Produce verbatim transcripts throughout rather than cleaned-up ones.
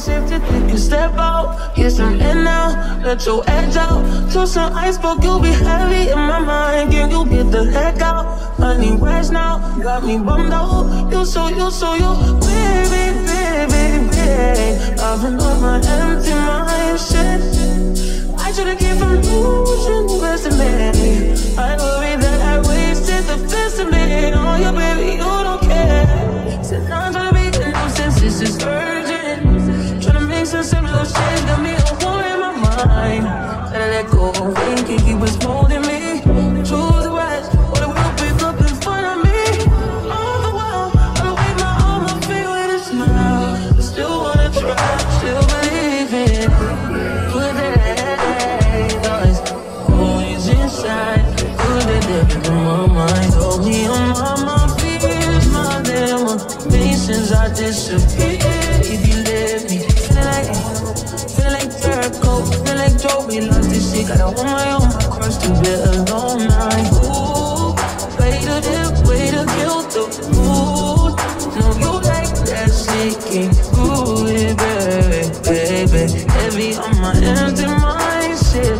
if you think you step out, get some in now, let your edge out. To some iceberg, you'll be heavy in my mind. Can you get the heck out? I need rest now, got me bummed out. You so, you so, you, baby, baby, baby. I've been on my empty mind, shit. I should've came from losing the best of me. I worry that I wasted the best of me. Oh, yeah, baby, you don't care. Said I'm trying to make a nuisance, this is urgent. Trying to make sense of those shit, got me a war in my mind. Gotta let go, thinking he was holding me. True the rest, what a will pick up in front of me. All the while, I wait my arm, I feel with a smile. Still wanna try, still believe it. Put that noise always inside. Put that devil in my mind. Told me I'm on my fears, my damn patience, I disappear if you let me. Feeling like, feeling like Jericho, feeling like Joe, we lost this shit. Gotta hold my own, my cross to be alone night. Ooh, way to dip, way to kill the mood. No, you like that shit, can't do it, baby, baby. Heavy on my empty mind, shit.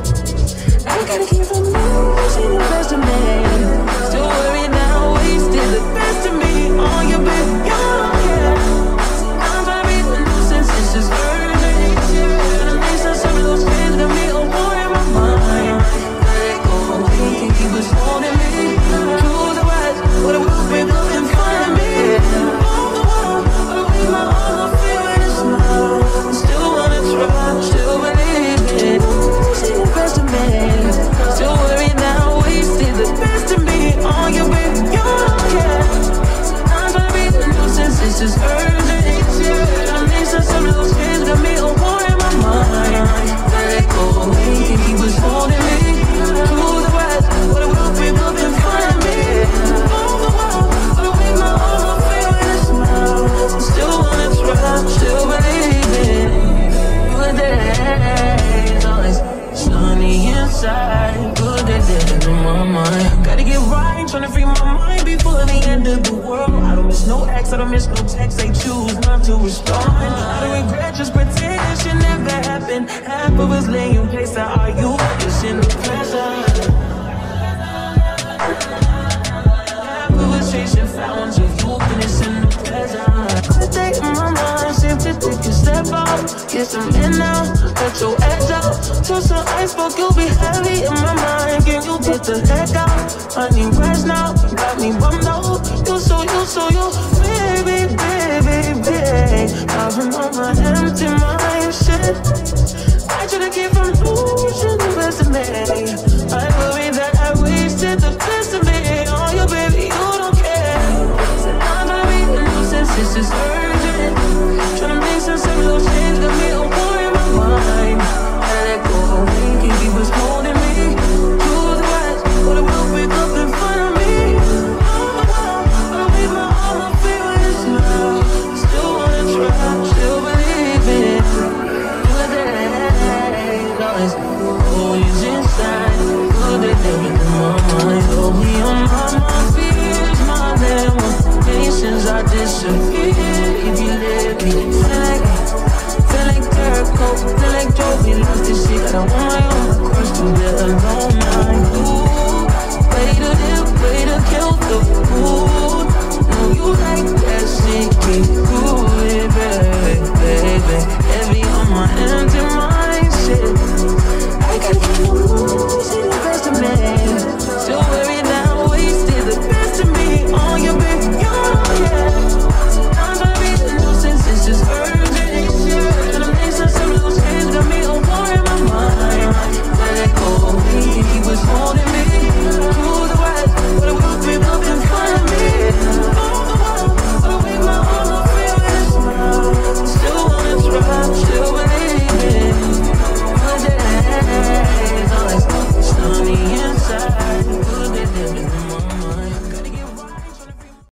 I gotta keep from losing the best of me. Still worried now, wasted the best of me. On your bed, you don't care. I'm trying to be the nuisance, this is urgent. Gonna make sense of those things, got me a war in my mind. Let go, thinking he was holding me. True the rest, what a will pick up in front of me. All the while, I wait my arm, I feel with a smile. Still wanna try, still believe it. See the best of me. Still worried now, wasted the best of me. On your baby, you don't care. I'm trying to be the nuisance, this is urgent. I made sense of those things, got me a war in my mind. Let go, thinking he was holding me. True the rest, what a will pick up in front of me. All the while, I wait my arm, I feel with a smile. Still wanna try, still believe it. Good days, always sunny inside. Good days in my mind. Gotta get right, tryna free my mind before the end of the world. I don't miss no ex, I don't miss no text. They choose not to respond. I don't regret, just pretend it should never happen. Half of us lay in place that are you, it's in the present. Half of us chasing fountains of youth and it's in the present. The day in my mind seems to take a step out. Get some in now, let your edge out. To some iceberg, you'll be heavy in my mind. Can you get the heck out? I need rest now, got me bummed out. You so, you so, you, baby, baby, baby. I've